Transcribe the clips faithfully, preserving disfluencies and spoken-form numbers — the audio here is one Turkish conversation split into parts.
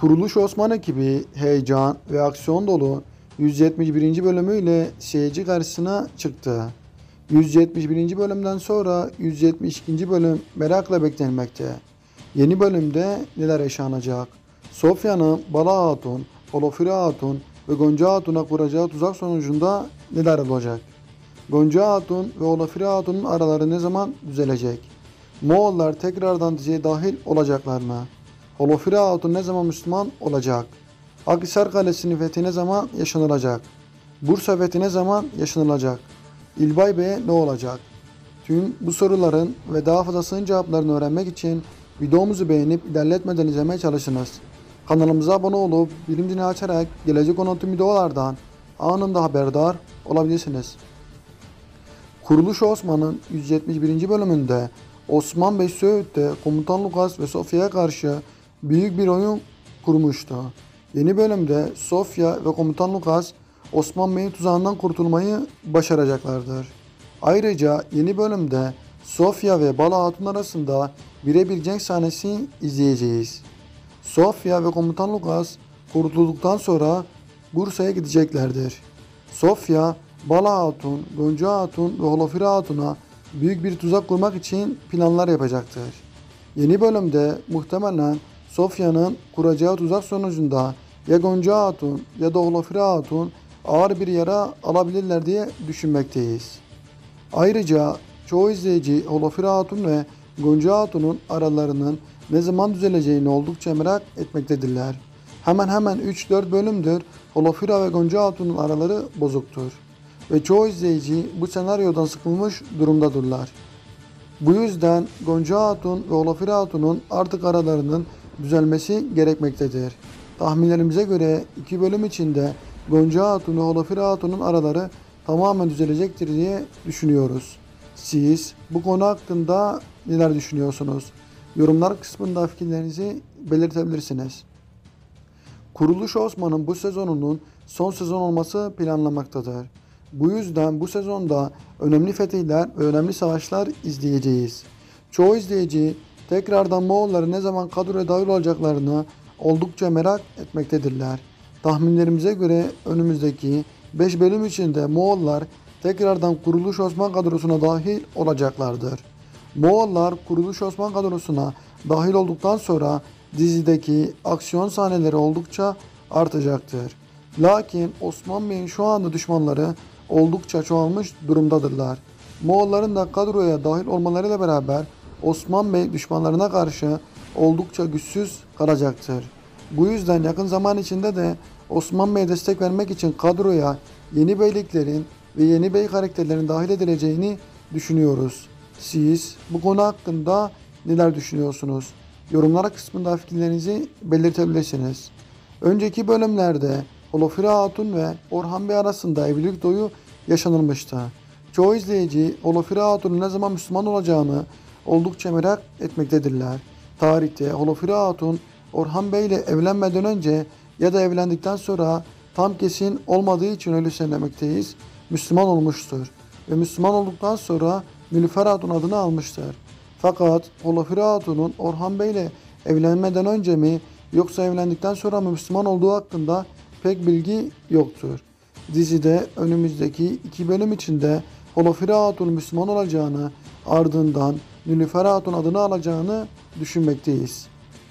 Kuruluş Osman ekibi heyecan ve aksiyon dolu yüz yetmiş birinci bölümüyle seyirci karşısına çıktı. yüz yetmiş birinci bölümden sonra yüz yetmiş ikinci bölüm merakla beklenmekte. Yeni bölümde neler yaşanacak? Sofya'nın Bala Hatun, Olofire Hatun ve Gonca Hatun'a kuracağı tuzak sonucunda neler olacak? Gonca Hatun ve Olofire Hatun'un araları ne zaman düzelecek? Moğollar tekrardan diziye dahil olacaklar mı? Olofire Hatun ne zaman Müslüman olacak? Akhisar Kalesi'nin fethi ne zaman yaşanılacak? Bursa fethi ne zaman yaşanılacak? İlbay Bey'e ne olacak? Tüm bu soruların ve daha fazlasının cevaplarını öğrenmek için videomuzu beğenip ilerletmeden izlemeye çalışınız. Kanalımıza abone olup bilim zilini açarak gelecek olan tüm videolardan anında haberdar olabilirsiniz. Kuruluş Osman'ın yüz yetmiş birinci bölümünde Osman Bey Söğüt'te Komutan Lukas ve Sofya'ya karşı büyük bir oyun kurmuştu. Yeni bölümde Sofya ve Komutan Lukas Osman Bey'in tuzağından kurtulmayı başaracaklardır. Ayrıca yeni bölümde Sofya ve Bala Hatun arasında birebir cenk sahnesi izleyeceğiz. Sofya ve Komutan Lukas kurtulduktan sonra Bursa'ya gideceklerdir. Sofya, Bala Hatun, Gonca Hatun ve Olofire Hatun'a büyük bir tuzak kurmak için planlar yapacaktır. Yeni bölümde muhtemelen Sofya'nın kuracağı tuzak sonucunda ya Gonca Hatun ya da Olofire Hatun ağır bir yara alabilirler diye düşünmekteyiz. Ayrıca çoğu izleyici Olofire Hatun ve Gonca Hatun'un aralarının ne zaman düzeleceğini oldukça merak etmektedirler. Hemen hemen üç dört bölümdür Olofire ve Gonca Hatun'un araları bozuktur. Ve çoğu izleyici bu senaryodan sıkılmış durumdadırlar. Bu yüzden Gonca Hatun ve Olofire Hatun'un artık aralarının düzelmesi gerekmektedir. Tahminlerimize göre iki bölüm içinde Gonca Hatun ve Olofire Hatun'un araları tamamen düzelecektir diye düşünüyoruz. Siz bu konu hakkında neler düşünüyorsunuz? Yorumlar kısmında fikirlerinizi belirtebilirsiniz. Kuruluş Osman'ın bu sezonunun son sezon olması planlanmaktadır. Bu yüzden bu sezonda önemli fetihler ve önemli savaşlar izleyeceğiz. Çoğu izleyici tekrardan Moğolların ne zaman kadroya dahil olacaklarını oldukça merak etmektedirler. Tahminlerimize göre önümüzdeki beş bölüm içinde Moğollar tekrardan Kuruluş Osman kadrosuna dahil olacaklardır. Moğollar Kuruluş Osman kadrosuna dahil olduktan sonra dizideki aksiyon sahneleri oldukça artacaktır. Lakin Osman Bey'in şu anda düşmanları oldukça çoğalmış durumdadırlar. Moğolların da kadroya dahil olmalarıyla beraber Osman Bey düşmanlarına karşı oldukça güçsüz kalacaktır. Bu yüzden yakın zaman içinde de Osman Bey'e destek vermek için kadroya yeni beyliklerin ve yeni bey karakterlerin dahil edileceğini düşünüyoruz. Siz bu konu hakkında neler düşünüyorsunuz? Yorumlar kısmında fikirlerinizi belirtebilirsiniz. Önceki bölümlerde Olofire Hatun ve Orhan Bey arasında evlilik doyu yaşanılmıştı. Çoğu izleyici Olofire Hatun'un ne zaman Müslüman olacağını oldukça merak etmektedirler. Tarihte Olofire Hatun Orhan Bey ile evlenmeden önce ya da evlendikten sonra tam kesin olmadığı için öyle söylemekteyiz, Müslüman olmuştur. Ve Müslüman olduktan sonra Nilüfer Hatun adını almıştır. Fakat Olofire Hatun'un Orhan Bey ile evlenmeden önce mi yoksa evlendikten sonra mı Müslüman olduğu hakkında pek bilgi yoktur. Dizide önümüzdeki iki bölüm içinde Olofire Hatun Müslüman olacağını, ardından Nilüfer Hatun adını alacağını düşünmekteyiz.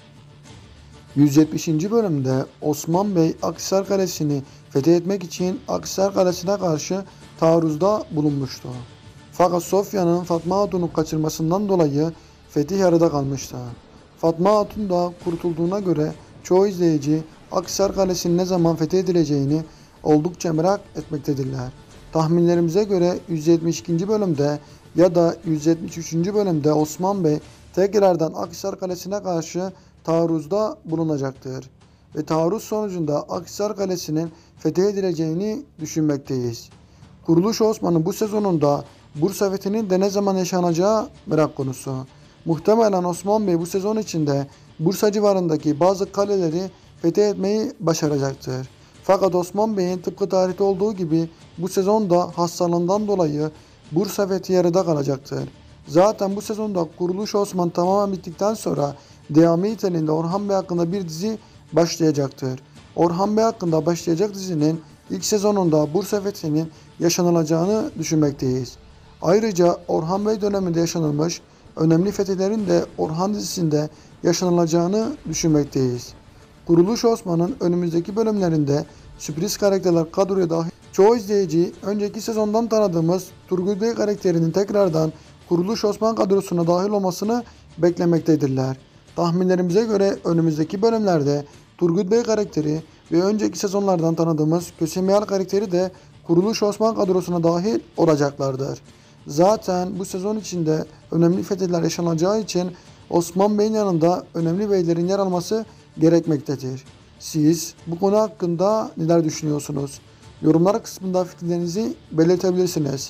yüz yetmişinci bölümde Osman Bey Akhisar Kalesi'ni fethetmek için Akhisar Kalesi'ne karşı taarruzda bulunmuştu. Fakat Sofya'nın Fatma Hatun'u kaçırmasından dolayı fetih yarıda kalmıştı. Fatma Hatun da kurtulduğuna göre çoğu izleyici Akhisar Kalesi'nin ne zaman fethedileceğini oldukça merak etmektedirler. Tahminlerimize göre yüz yetmiş ikinci bölümde ya da yüz yetmiş üçüncü bölümde Osman Bey tekrardan Akhisar Kalesi'ne karşı taarruzda bulunacaktır. Ve taarruz sonucunda Akhisar Kalesi'nin fethedileceğini düşünmekteyiz. Kuruluş Osman'ın bu sezonunda Bursa fethinin de ne zaman yaşanacağı merak konusu. Muhtemelen Osman Bey bu sezon içinde Bursa civarındaki bazı kaleleri fethetmeyi başaracaktır. Fakat Osman Bey'in tıpkı tarihte olduğu gibi bu sezonda hastalığından dolayı Bursa fethi yarıda kalacaktır. Zaten bu sezonda Kuruluş Osman tamamen bittikten sonra devamı niteliğinde Orhan Bey hakkında bir dizi başlayacaktır. Orhan Bey hakkında başlayacak dizinin ilk sezonunda Bursa fethinin yaşanılacağını düşünmekteyiz. Ayrıca Orhan Bey döneminde yaşanılmış önemli fetihlerin de Orhan dizisinde yaşanılacağını düşünmekteyiz. Kuruluş Osman'ın önümüzdeki bölümlerinde sürpriz karakterler kadroya dahil. Çoğu izleyici önceki sezondan tanıdığımız Turgut Bey karakterinin tekrardan Kuruluş Osman kadrosuna dahil olmasını beklemektedirler. Tahminlerimize göre önümüzdeki bölümlerde Turgut Bey karakteri ve önceki sezonlardan tanıdığımız Kösemiyal karakteri de Kuruluş Osman kadrosuna dahil olacaklardır. Zaten bu sezon içinde önemli fetihler yaşanacağı için Osman Bey'in yanında önemli beylerin yer alması gerekmektedir. Siz bu konu hakkında neler düşünüyorsunuz? Yorumlar kısmında fikirlerinizi belirtebilirsiniz.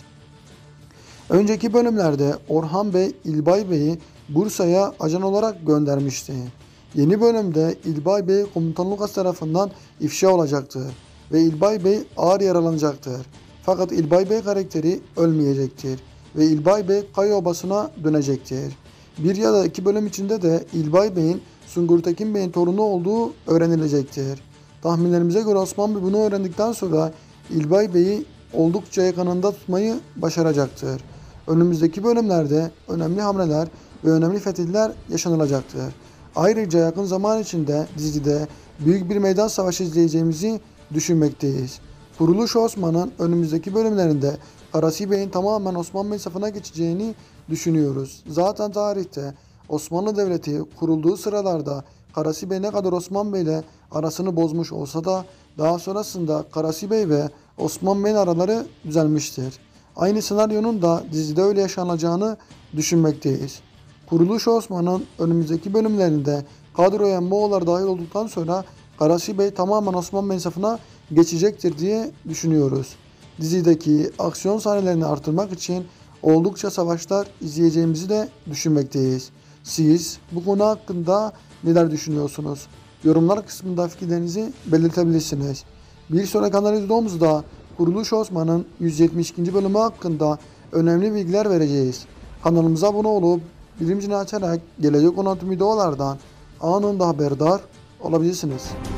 Önceki bölümlerde Orhan Bey İlbay Bey'i Bursa'ya ajan olarak göndermişti. Yeni bölümde İlbay Bey Komutan Lucas tarafından ifşa olacaktır ve İlbay Bey ağır yaralanacaktır. Fakat İlbay Bey karakteri ölmeyecektir ve İlbay Bey Kaya Obası'na dönecektir. Bir ya da iki bölüm içinde de İlbay Bey'in Sungur Tekin Bey'in torunu olduğu öğrenilecektir. Tahminlerimize göre Osman Bey bunu öğrendikten sonra İlbay Bey'i oldukça yakınında tutmayı başaracaktır. Önümüzdeki bölümlerde önemli hamleler ve önemli fetihler yaşanılacaktır. Ayrıca yakın zaman içinde dizide büyük bir meydan savaşı izleyeceğimizi düşünmekteyiz. Kuruluş Osman'ın önümüzdeki bölümlerinde Karasi Bey'in tamamen Osman Bey safına geçeceğini düşünüyoruz. Zaten tarihte Osmanlı Devleti kurulduğu sıralarda Karasi Bey ne kadar Osman Bey ile arasını bozmuş olsa da daha sonrasında Karasi Bey ve Osman Bey'in araları düzelmiştir. Aynı senaryonun da dizide öyle yaşanacağını düşünmekteyiz. Kuruluş Osman'ın önümüzdeki bölümlerinde kadroya Moğollar dahil olduktan sonra Karasi Bey tamamen Osman Bey safına geçecektir diye düşünüyoruz. Dizideki aksiyon sahnelerini artırmak için oldukça savaşlar izleyeceğimizi de düşünmekteyiz. Siz bu konu hakkında neler düşünüyorsunuz? Yorumlar kısmında fikirlerinizi belirtebilirsiniz. Bir sonraki analiz videomuzda Kuruluş Osman'ın yüz yetmiş ikinci bölümü hakkında önemli bilgiler vereceğiz. Kanalımıza abone olup bildirim zilini açarak gelecek olan tüm videolardan anında haberdar olabilirsiniz.